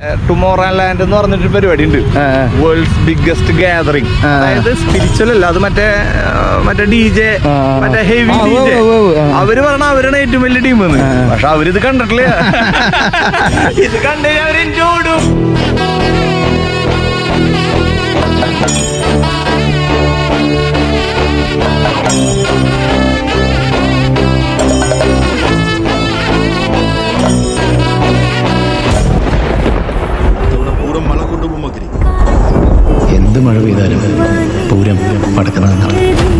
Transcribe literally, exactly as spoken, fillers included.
Tomorrow land എന്ന് പറഞ്ഞിട്ട് പരിപാടി ഉണ്ട്, വേൾഡ്സ് ബിഗ്ഗസ്റ്റ് ഗാദറിംഗ്. അതായത് സ്പിരിച്വൽ അല്ല, അത് മറ്റേ മറ്റേ ഡി ജെ, മറ്റേ ഹെവി ഡി ജെ. അവര് പറഞ്ഞ അവരാണ് ഏറ്റവും വലിയ ടീം എന്ന്. പക്ഷെ അവരിത് കണ്ടിട്ടില്ല. ഇത് കണ്ടു അവരെഞ്ചോടും. എന്ത് മഴ പെയ്താലും പൂരം പടക്കണമെന്നാണ്.